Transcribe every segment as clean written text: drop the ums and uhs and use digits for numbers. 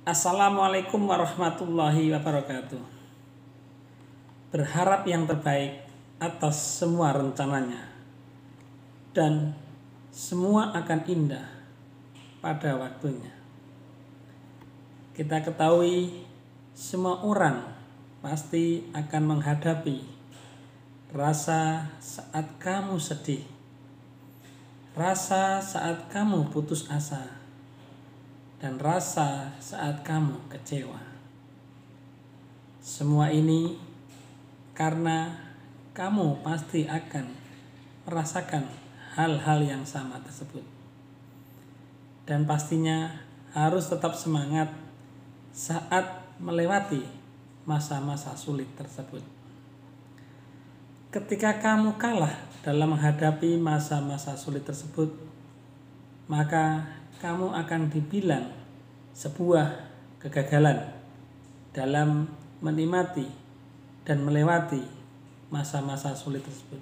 Assalamualaikum warahmatullahi wabarakatuh. Berharap yang terbaik atas semua rencananya, dan semua akan indah pada waktunya. Kita ketahui semua orang pasti akan menghadapi rasa saat kamu sedih, rasa saat kamu putus asa, dan rasa saat kamu kecewa. Semua ini karena kamu pasti akan merasakan hal-hal yang sama tersebut. Dan pastinya harus tetap semangat saat melewati masa-masa sulit tersebut. Ketika kamu kalah dalam menghadapi masa-masa sulit tersebut, maka kamu akan dibilang sebuah kegagalan dalam menikmati dan melewati masa-masa sulit tersebut.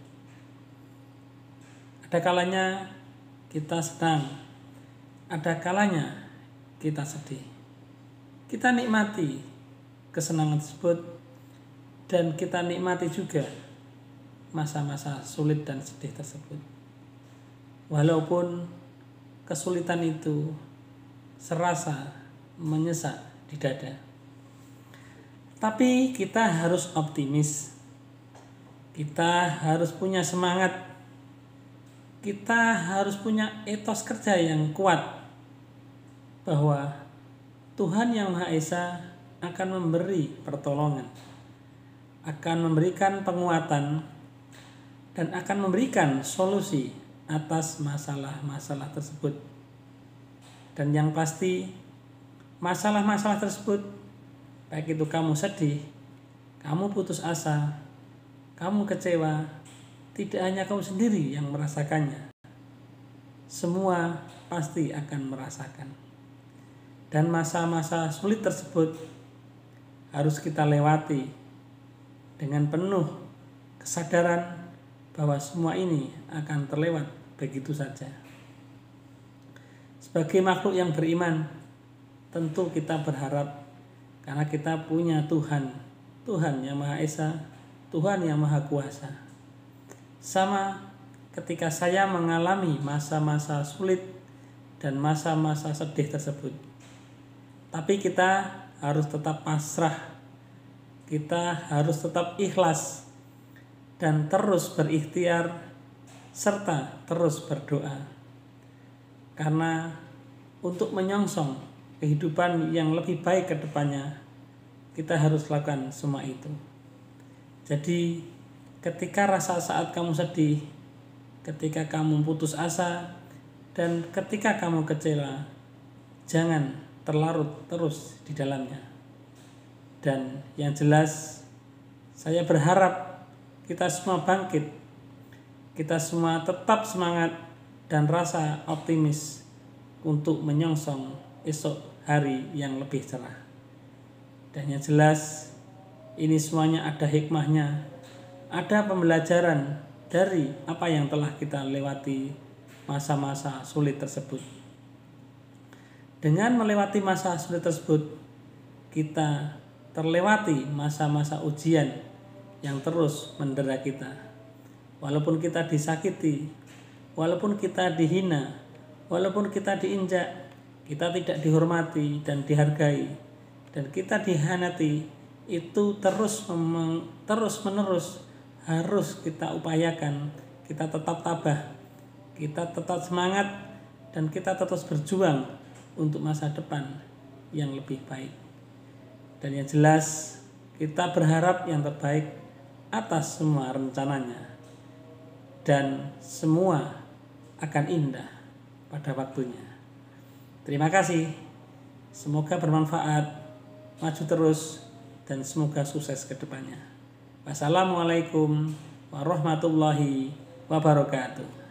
Ada kalanya kita senang, ada kalanya kita sedih. Kita nikmati kesenangan tersebut dan kita nikmati juga masa-masa sulit dan sedih tersebut. Walaupun kesulitan itu serasa menyesak di dada, tapi kita harus optimis. Kita harus punya semangat. Kita harus punya etos kerja yang kuat bahwa Tuhan Yang Maha Esa akan memberi pertolongan, akan memberikan penguatan, dan akan memberikan solusi atas masalah-masalah tersebut. Dan yang pasti masalah-masalah tersebut, baik itu kamu sedih, kamu putus asa, kamu kecewa, tidak hanya kamu sendiri yang merasakannya. Semua pasti akan merasakan. Dan masa-masa sulit tersebut harus kita lewati dengan penuh kesadaran bahwa semua ini akan terlewat begitu saja. Sebagai makhluk yang beriman, tentu kita berharap karena kita punya Tuhan, Tuhan Yang Maha Esa, Tuhan Yang Maha Kuasa. Sama ketika saya mengalami masa-masa sulit dan masa-masa sedih tersebut. Tapi kita harus tetap pasrah, kita harus tetap ikhlas, dan terus berikhtiar, serta terus berdoa. Karena untuk menyongsong kehidupan yang lebih baik ke depannya, kita harus lakukan semua itu. Jadi ketika rasa saat kamu sedih, ketika kamu putus asa, dan ketika kamu kecewa, jangan terlarut terus di dalamnya. Dan yang jelas, saya berharap kita semua bangkit, kita semua tetap semangat dan rasa optimis untuk menyongsong esok hari yang lebih cerah. Dan yang jelas, ini semuanya ada hikmahnya, ada pembelajaran dari apa yang telah kita lewati masa-masa sulit tersebut. Dengan melewati masa sulit tersebut, kita terlewati masa-masa ujian yang terus mendera kita. Walaupun kita disakiti, walaupun kita dihina, walaupun kita diinjak, kita tidak dihormati dan dihargai, dan kita dihianati, itu terus menerus harus kita upayakan. Kita tetap tabah, kita tetap semangat, dan kita terus berjuang untuk masa depan yang lebih baik. Dan yang jelas, kita berharap yang terbaik atas semua rencananya, dan semua akan indah pada waktunya. Terima kasih, semoga bermanfaat, maju terus, dan semoga sukses ke depannya. Wassalamualaikum warahmatullahi wabarakatuh.